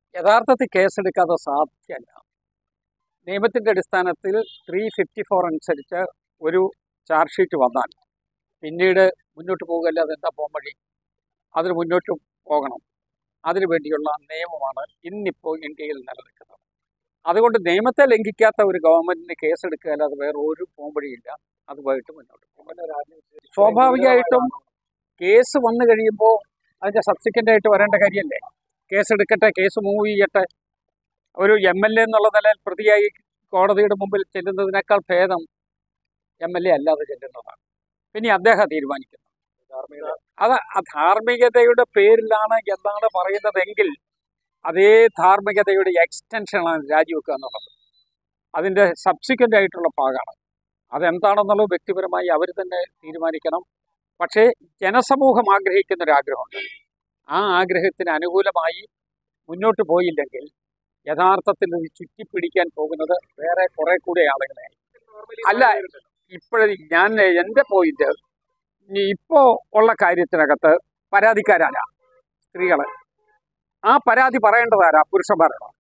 യഥാർത്ഥത്തിൽ കേസെടുക്കാതെ സാധ്യമല്ല. നിയമത്തിൻ്റെ അടിസ്ഥാനത്തിൽ 354 അനുസരിച്ച് ഒരു ചാർജ് ഷീറ്റ് വന്നാൽ പിന്നീട് മുന്നോട്ട് പോകുകയല്ല, അതെന്താ പോകാൻ വഴി? അതിന് മുന്നോട്ട് പോകണം. അതിനു വേണ്ടിയുള്ള നിയമമാണ് ഇന്നിപ്പോൾ ഇന്ത്യയിൽ നിലനിൽക്കുന്നത്. അതുകൊണ്ട് നിയമത്തെ ലംഘിക്കാത്ത ഒരു ഗവൺമെൻറ്റിന് കേസെടുക്കുക അല്ലാതെ വേറെ ഒരു പോകാൻ വഴിയില്ല. അതുമായിട്ട് മുന്നോട്ട് പോകും. സ്വാഭാവികമായിട്ടും കേസ് വന്നു കഴിയുമ്പോൾ അതിൻ്റെ സബ്സിക്വൻ്റ് ആയിട്ട് വരേണ്ട കാര്യമല്ലേ? കേസെടുക്കട്ടെ, കേസ് മൂവ് ചെയ്യട്ടെ. ഒരു MLA എന്നുള്ള നിലയിൽ പ്രതിയായി കോടതിയുടെ മുമ്പിൽ ചെല്ലുന്നതിനേക്കാൾ ഭേദം MLA അല്ലാതെ ചെല്ലുന്നതാണ്. പിന്നെ അദ്ദേഹം തീരുമാനിക്കുന്നത്. അത് ധാർമ്മികതയുടെ പേരിലാണ് എന്നാണ് പറയുന്നതെങ്കിൽ അതേ ധാർമ്മികതയുടെ എക്സ്റ്റൻഷനാണ് രാജിവെക്കുക എന്നുള്ളത്. അതിൻ്റെ സബ്സിക്വൻ്റ് ആയിട്ടുള്ള ഭാഗമാണ്. അതെന്താണെന്നുള്ളത് വ്യക്തിപരമായി അവർ തന്നെ തീരുമാനിക്കണം. പക്ഷേ ജനസമൂഹം ആഗ്രഹിക്കുന്നൊരാഗ്രഹമുണ്ട്. ആ ആഗ്രഹത്തിന് അനുകൂലമായി മുന്നോട്ട് പോയില്ലെങ്കിൽ യഥാർത്ഥത്തിൽ ഇത് ചുറ്റിപ്പിടിക്കാൻ പോകുന്നത് വേറെ കുറെ കൂടി ആളുകളെ അല്ല. ഞാൻ എൻ്റെ പോയിന്റ്, ഇപ്പോൾ ഉള്ള കാര്യത്തിനകത്ത് പരാതിക്കാരാണ് സ്ത്രീകൾ. ആ പരാതി പറയേണ്ടതാരാ? പുരുഷന്മാരാണ്.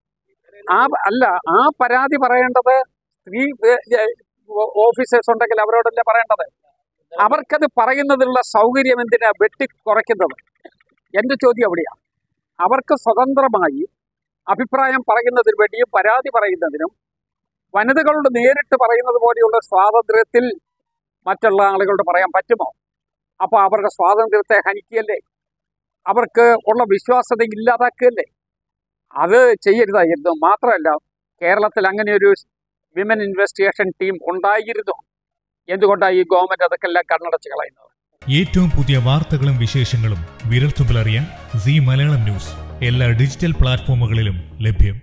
ആ പരാതി പറയേണ്ടത് സ്ത്രീ ഓഫീസേഴ്സ് ഉണ്ടെങ്കിൽ അവരോടല്ലേ പറയേണ്ടത്. അവർക്കത് പറയുന്നതിലുള്ള സൗകര്യം എന്തിനാ വെട്ടി കുറയ്ക്കുന്നത്? എൻ്റെ ചോദ്യം അവിടെയാണ്. അവർക്ക് സ്വതന്ത്രമായി അഭിപ്രായം പറയുന്നതിന് വേണ്ടിയും പരാതി പറയുന്നതിനും വനിതകളോട് നേരിട്ട് പറയുന്നത് പോലെയുള്ള സ്വാതന്ത്ര്യത്തിൽ മറ്റുള്ള ആളുകളോട് പറയാൻ പറ്റുമോ? അപ്പോൾ അവരുടെ സ്വാതന്ത്ര്യത്തെ ഹനിക്കുകയല്ലേ? അവർക്ക് ഉള്ള വിശ്വാസ്യത ഇല്ലാതാക്കുകയല്ലേ? അത് ചെയ്യരുതായിരുന്നു. മാത്രമല്ല, കേരളത്തിൽ അങ്ങനെ ഒരു വിമൻ ഇൻവെസ്റ്റിഗേഷൻ ടീം ഉണ്ടായിരുന്നു. എന്തുകൊണ്ടാണ് ഈ ഗവൺമെന്റ് അതൊക്കെ എല്ലാം കണ്ണടച്ച് കളയുന്നത്? ഏറ്റവും പുതിയ വാർത്തകളും വിശേഷങ്ങളും വിരൽത്തുമ്പിലറിയാൻ സീ മലയാളം ന്യൂസ് എല്ലാ ഡിജിറ്റൽ പ്ലാറ്റ്ഫോമുകളിലും ലഭ്യം.